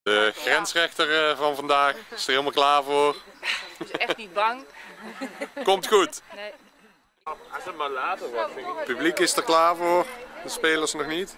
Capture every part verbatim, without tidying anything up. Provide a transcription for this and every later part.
De grensrechter van vandaag is er helemaal klaar voor. Is echt niet bang. Komt goed. Nee. Als het maar later wordt, vind ik. Het publiek is er klaar voor, de spelers nog niet.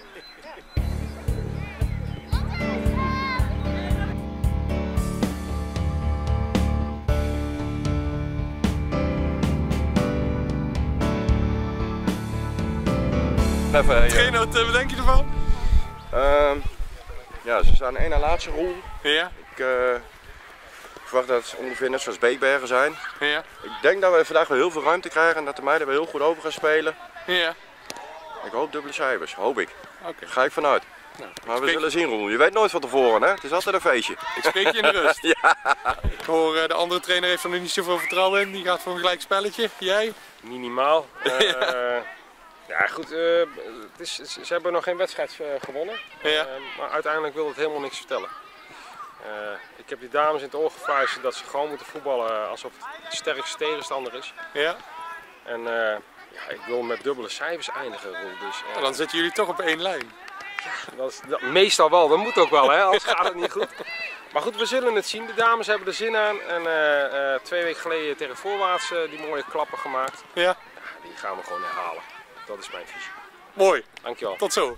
Even, ja. Trainer, wat uh, bedenk je ervan? Uh, ja, ze staan één na laatste rol. Ja. Ik uh, verwacht dat het ongeveer net zoals Beekbergen zijn. Ja. Ik denk dat we vandaag wel heel veel ruimte krijgen en dat de meiden wel heel goed over gaan spelen. Ja. Ik hoop dubbele cijfers, hoop ik. Oké. Daar ga ik vanuit. Nou, maar we spreek... zullen zien, Roel. Je weet nooit van tevoren, hè? Het is altijd een feestje. Ik spreek je in de rust. Ja. Ik hoor uh, de andere trainer heeft er nog niet zoveel vertrouwen in. Die gaat voor een gelijk spelletje. Jij? Minimaal. Uh, ja. ja, goed. Uh, het is, ze hebben nog geen wedstrijd uh, gewonnen. Ja. Uh, maar uiteindelijk wil het helemaal niks vertellen. Uh, ik heb die dames in het oor gefluisterd dat ze gewoon moeten voetballen alsof het de sterkste tegenstander is. Ja. En uh, ja, ik wil met dubbele cijfers eindigen, Roel. Dus, uh, ja, dan zitten jullie toch op één lijn. Ja, dat is, dat, meestal wel. Dat moet ook wel, hè? Anders gaat het niet goed. Maar goed, we zullen het zien. De dames hebben er zin aan. En uh, uh, twee weken geleden tegen Voorwaarts uh, die mooie klappen gemaakt. Ja. Ja. Die gaan we gewoon herhalen. Dat is mijn visie. Mooi. Dankjewel. Tot zo.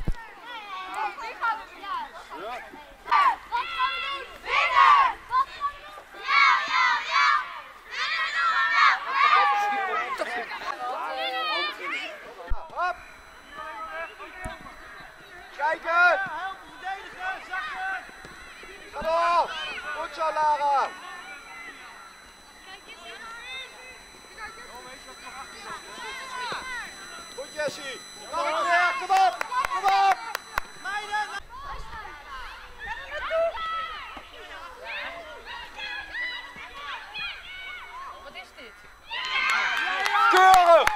Kijken! Helpen verdedigen, zakken! Ga door! Goed zo, Lara! Goed, Jessie! Nog een keer, kom op! Kom op! Meiden! Wat is dit? Keurig!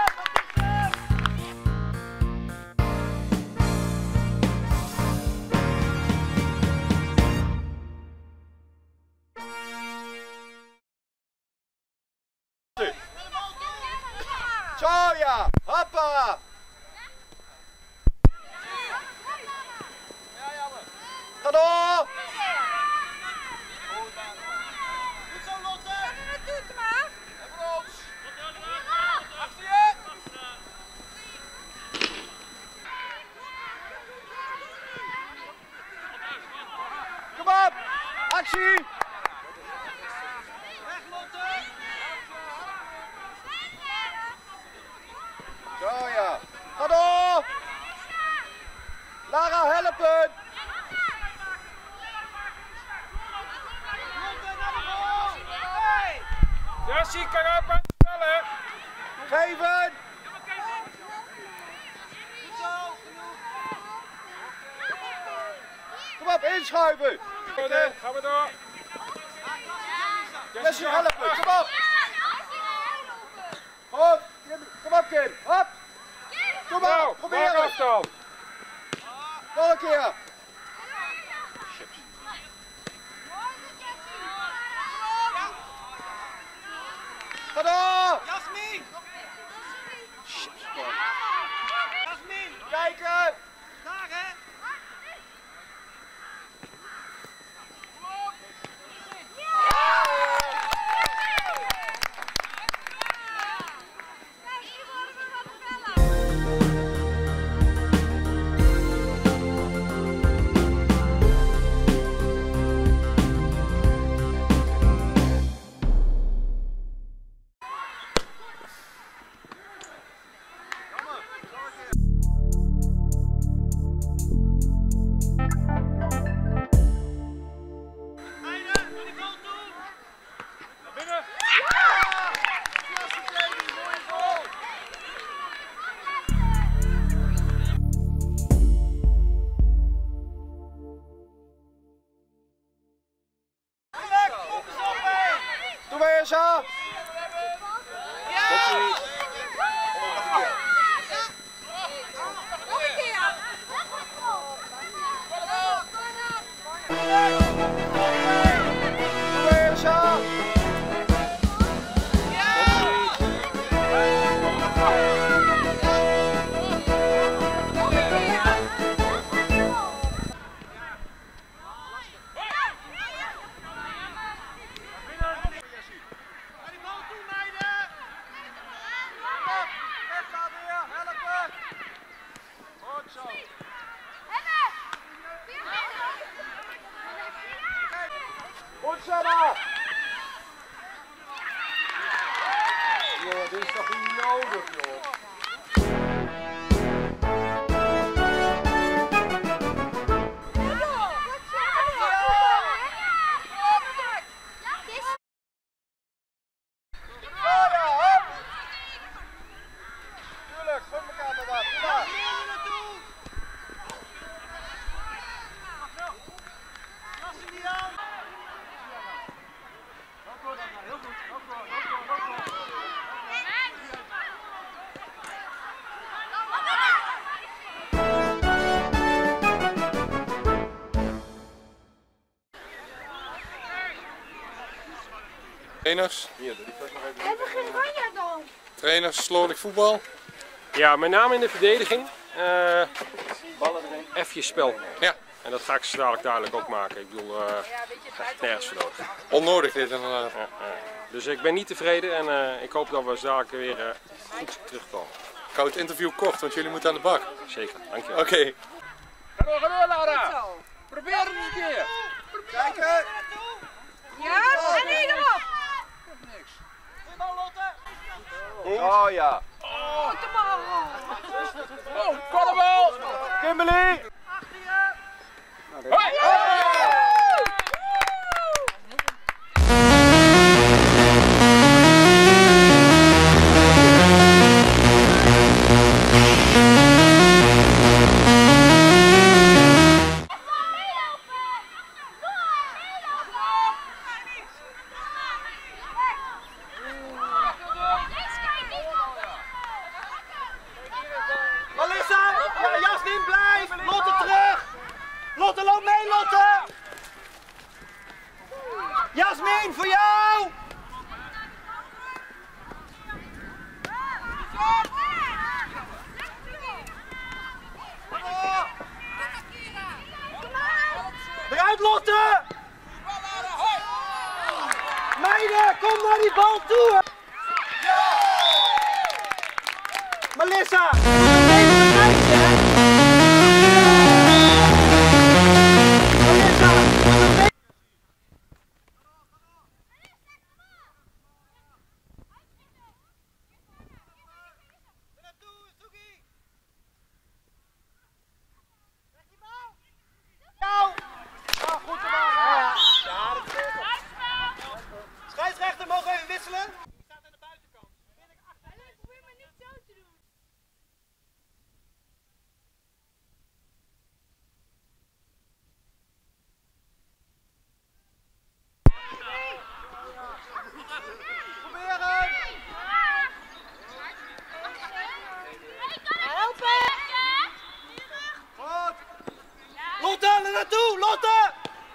Zo ja, hoppa! Ga door! Goed zo, Lotte! Doe maar! Even ons! Achter je! Kom op! Actie! Weg, Lotte! Zo ja, ga door! Lara, helpen! Jessie, kan je op aanstellen? Geven! Kom op, inschuiven! Gaan we, gaan we door. Jessie, helpen, kom op! Goed, kom op, kind, hop! Kom Nou, op, probeer maak het! afstand. Nog een keer! Ga door! Jasmin! Jasmin! Kijken! Daar hè! Doe maar eens aan! Goed, Seba! Joh, dit is toch niet nodig, joh. Tuurlijk, gun elkaar maar wat. Kom maar. Trainers, Hebben we geen Ranja dan? trainers, slordig voetbal. Ja, met name in de verdediging. Uh, F'jes spel. Ja, En dat ga ik zo dadelijk duidelijk ook maken. Ik bedoel, uh, echt nergens voor nodig. onnodig dit inderdaad. Ja, ja. Dus ik ben niet tevreden en uh, ik hoop dat we zo dadelijk weer uh, goed terugkomen. Ik hou het interview kort, want jullie moeten aan de bak. Zeker, dankjewel. Oké. Okay. Ga door, ga door, Laura! Probeer het eens een keer! Kijken! Ja, en hier erop. Niks. Oh ja! Oh, kom maar. Oh, kom er wel! Kimberly! Hoi! Melissa! Ja, Jasmin, blijf! Lotte terug! Lotte, loop mee, Lotte! Jasmin, voor jou! Eruit, Lotte! Meiden, kom naar die bal toe! Melissa! Nee, dat is een meisje, hè? Melissa! Dat is een meisje. Nou! Ah, goed te maken. Ja, dat is goed. Scheidsrechter, mogen we even wisselen? Die staat aan de buitenkant. Probeer maar niet zo te doen. Proberen! Helpen! Goed! Lotte, er naartoe! Lotte!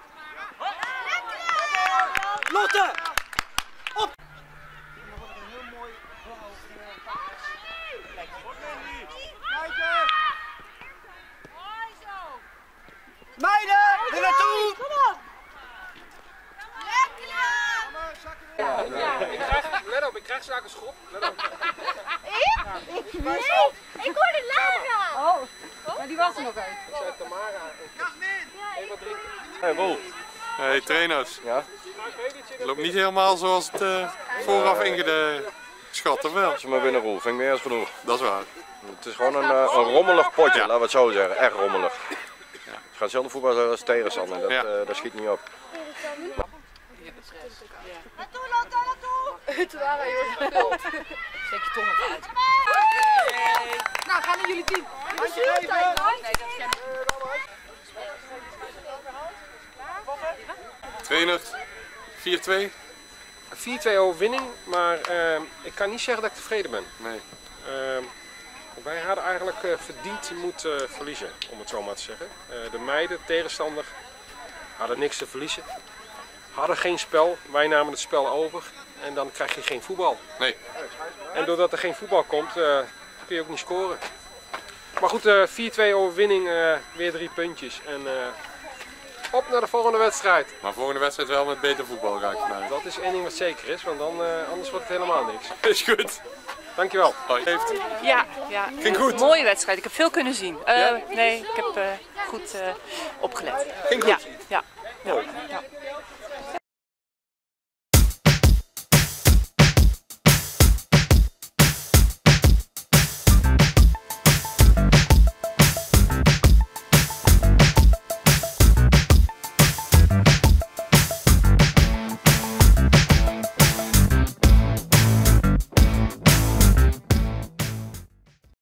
Lotte! Op! Kijken! Meiden, er naartoe! Kom op! Ik krijg, let op, ik krijg straks een schop. Let op. Ik? Nee! Ik hoorde Lara! Oh, maar die was er nog uit. Ik zei Tamara. Even wat drinken. Hey Roel. Hey trainers, Ja? het loopt niet helemaal zoals het uh, vooraf ingeschat, of wel? Als je maar binnen Roel, vind ik meer als genoeg. Dat is waar. Het is gewoon een, uh, een rommelig potje, laten we het zo zeggen. Echt rommelig. Het gaat hetzelfde voetbal als tegenstander, dat, Ja. uh, dat schiet niet op. Naartoe, Lotte, naartoe! Toen waren jullie steek je tong even uit. Nou, gaan naar jullie team. Handje geven! Nee, dat ken ik. Trainer, vier twee? vier twee overwinning, maar uh, ik kan niet zeggen dat ik tevreden ben. Nee. Uh, wij hadden eigenlijk uh, verdiend moeten uh, verliezen, om het zo maar te zeggen. Uh, de meiden, tegenstander, hadden niks te verliezen. Hadden geen spel, wij namen het spel over en dan krijg je geen voetbal. Nee. En doordat er geen voetbal komt, uh, kun je ook niet scoren. Maar goed, uh, vier twee overwinning, uh, weer drie puntjes en uh, op naar de volgende wedstrijd. Maar volgende wedstrijd wel met beter voetbal ga ik vanuit. Dat is één ding wat zeker is, want dan, uh, anders wordt het helemaal niks. Is goed. Dankjewel. Hoi. Heeft. Ja, ja. Ging goed. Mooie wedstrijd. Ik heb veel kunnen zien. Uh, Ja? Nee, ik heb uh, goed uh, opgelet. Ging goed. Ja, ja. ja. ja.